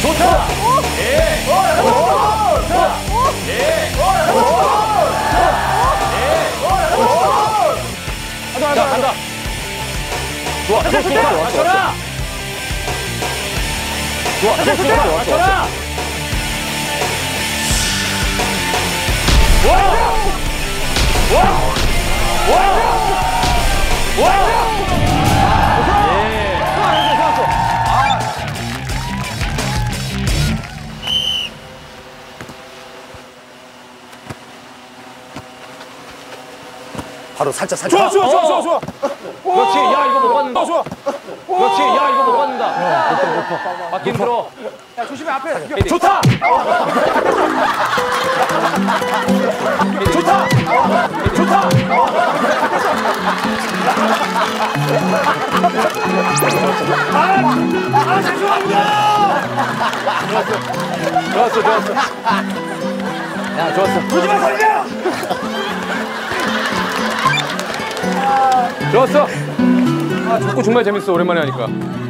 좋다. 예. 자, 간다. 좋아. 맞춰라. 좋아. 맞춰라. 바로 살짝. 좋아. 그렇지. 야, 이거 못 받는다. 좋아. 그렇지. 야, 이거 못 받는다. 맞기 힘들어. 야, 조심해, 앞에. 좋다. 좋다. 좋았어. 야, 좋았어. 오지마, 살려! 좋았어. 아, 축구 정말 재밌어. 오랜만에 하니까.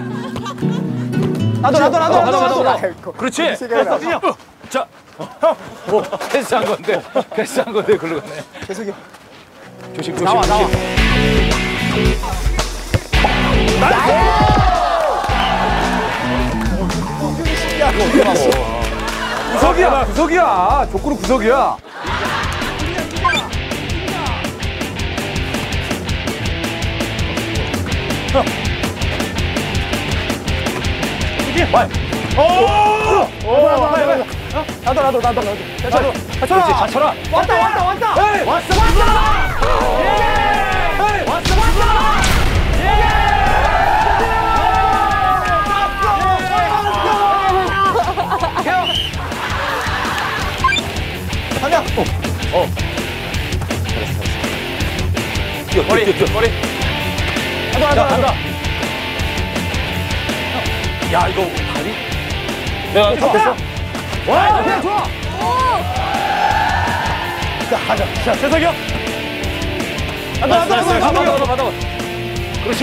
나도. 그렇지. 자, 오, 패스한 건데, 글로 가네. 계속이요. 조심. 나와. 구석이야. 족구는 구석이야. 나도. 그렇지, 잘 쳐라. 왔다. 에이, 가자. 뛰어. 머리. 간다. 야, 이거 다리? 내가 잡았어. 와, 좋아. 자, 가자. 자, 재석이 형. 받아. 그렇지.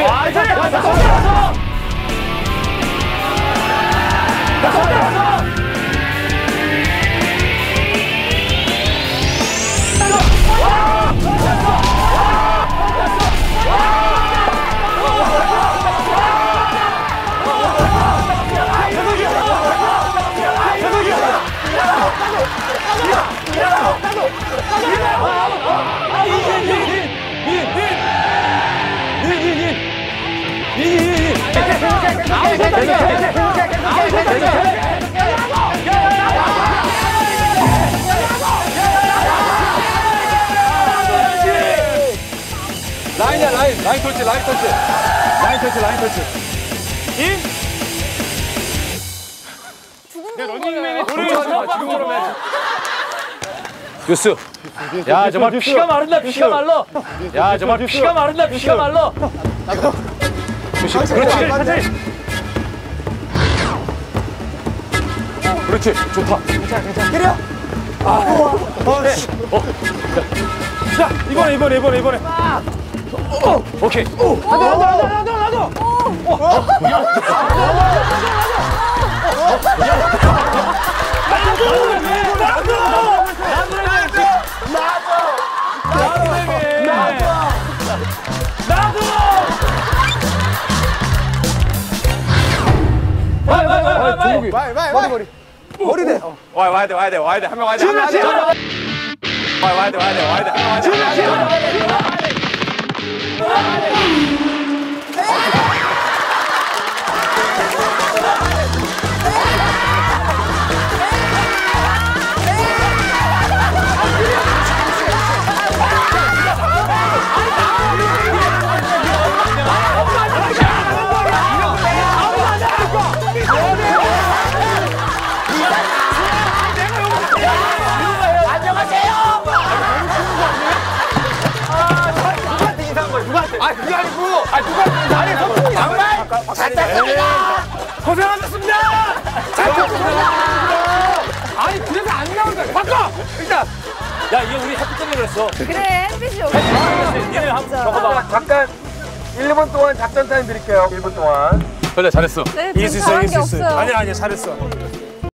라인이야, 라인 터치. 인. 런닝맨이 지금처럼 해야지. 뉴스. 야, 정말 피가 마른다. 야, 정말 피가 마른다. 조심. 그렇지. 그렇지. 좋다. 괜찮아. 때려. 자, 이번에. 오케이. 나도. 머리 대. 와야 돼. 한 명 와야 돼. 와야 돼. 고생하셨습니다. 아니 그래서 안 나온다. 바꿔 일단. 야, 이게 우리 햇빛 때문에 그랬어. 그래, 햇빛이 여기. 얘네 한번 적어봐. 잠깐 1분 동안 작전 타임 드릴게요. 1분 동안. 그래, 잘했어. 네, 지금 잘한 게 없어요. 아니야 잘했어.